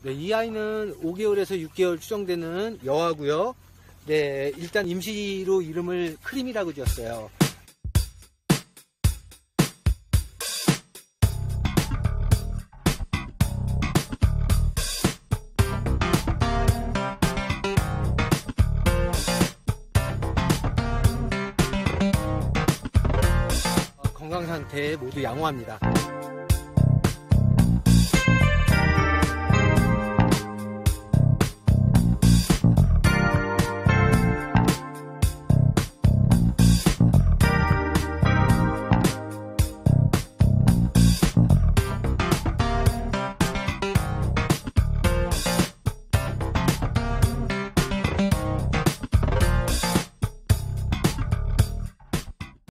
네, 이 아이는 5개월에서 6개월 추정되는 여아고요. 네, 일단 임시로 이름을 크림이라고 지었어요. 건강 상태 모두 양호합니다.